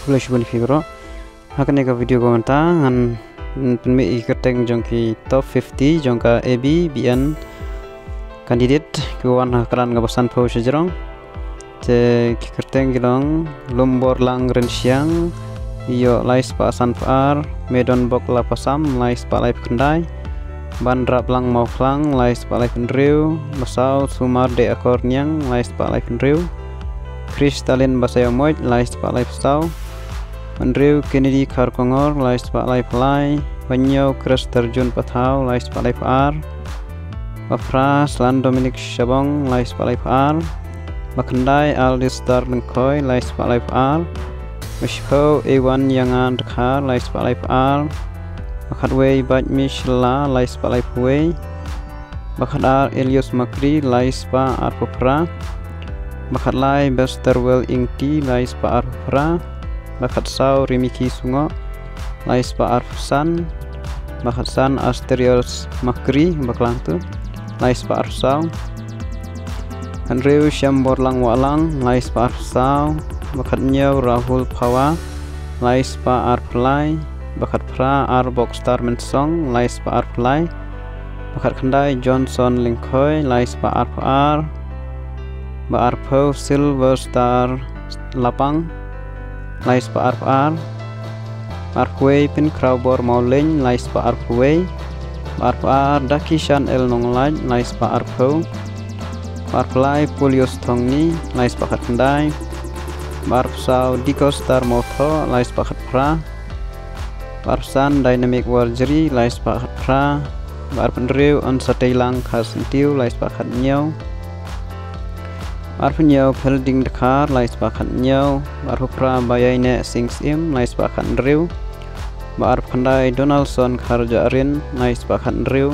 kuliah shubun fibro hakane ka video ko manta ngan penmi ikateng jongki top 50 jongka AB BN candidate kuan hakaran ngabasan pau sejrong te kikerteng gilong lombor lang rensiang iyo lais pa san par medon bok la pasam lais pa lai kendai ban rap lang mau klang lais pa lai kendriu masau sumar de akor nyang lais pa lai kendriu kristalin basaya moit lais pa lai pstau Andrew Kennedy Karkongor lais pa lai palai banyo kres terjun pathau lais pa lai par Bafra Slan Dominic Shabong lais pa lai par Makandai Aldis Star Lengkoi lais pa lai par Mishko Ewan Yangan Dekar lais pa lai par Makadwei Baj Mishla lais pa lai puwei Makadar Elios Makri lais pa arpopra Makadlai Besterwell Ingti lais pa arpopra Makatsau Rimiki Sungo lais pa arfusan Makatsan Asterios Makri baklang tu lais pa arfsau Andrew Syambor Lang Walang lais pa arfsau Makatnyau Rahul Pawa lais pa arplai Bakat pra arbok star mensong lais pa arplai Bakat kendai Johnson Lingkoi lais pa arpar Ba arpo Silver Star Lapang lais pa arpar Arpway pin crowbor mauleng lais pa arpway Arpar Dakishan El Nonglaj lais pa arpo Arplai Pulios Tongni lais pa katendai Arpsau Diko Star Moto lais pa katpra Arpsan Dynamic Warjeri lais pa katpra Arpendriu Ansatailang Kasentiu lais pa katnyau Arpunyau Pelding Dekar lais pa katnyau Arpupra Bayaine Singsim lais pa katndriu Arpandai Donaldson Karjarin lais pa katndriu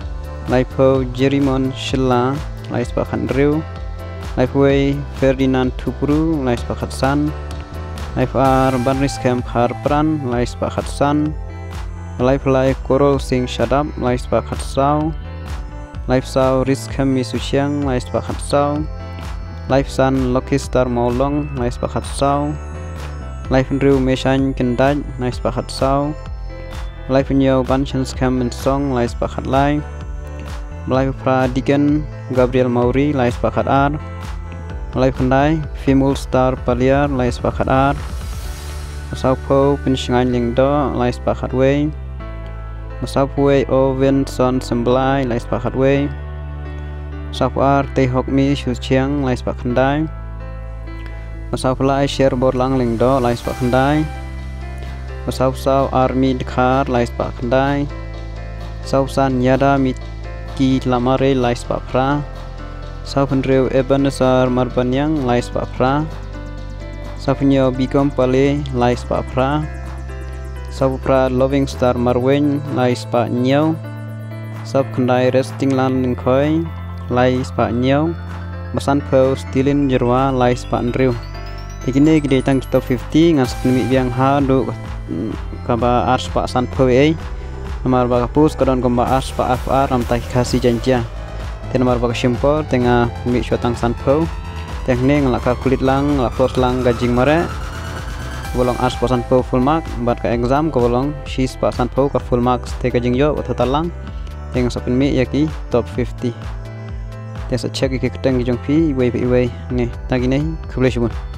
Laipo Jerimon Shilla lais pa katndriu Laipway Ferdinand Tupuru lais pa katsan Laipar Banris Camp Harpran lais pa katsan Laiplai Korol Singh Shadab lais pa katsau Laipsau Rizkem Misusyang lais pa katsau Laipsan Lokistar Maulong lais pa katsau Laipendriu Meshan Kendaj lais pa katsau Laipenyau Banchans Camp Mensong lais pa katlai Laipra Digan Gabriel Mauri lais pa katar Laipendai Fimul Star Paliar lais pa katar Masaupo Pinshangan Lingdo lais pa katway Masaupuwe Owen Son Semblai lais pa katway Masaupuar Tehokmi Shuchiang lais pa kendai Masaupulai Sherbor Lang Lingdo lais pa kendai Masaupsau Army Dekar lais pa kendai Sausan Yada Miki Lamare lais pa pra Saupendriu Ebenezer Marbanyang lais pa pra Sapunyo Bigom Pale lais pa pra Saupra Loving Star Marwen lais pa nyau Saupkendai Resting Land Lingkoi lais pa nyau Masan Pau Stilin Jerwa lais pa Andrew Ikini gede tang kita 50 ngas penimi biang ha do kaba ars pa san Pau Namar ba kapus kadon gomba ars pa afar am tai kasih janjia Tenamar ba simpel tengah mi syotang san Pau Teknik ngelakar kulit lang, ngelakar lang gajing mare Bolong ars pasan Pau full mark Bat ka exam ko bolong Shis pasan Pau ka full mark Te gajing yo total lang Tengah sapin mi yaki top 50 Tengah cek ikik keteng gijong pi Iway nih tagi nih kuliah shubun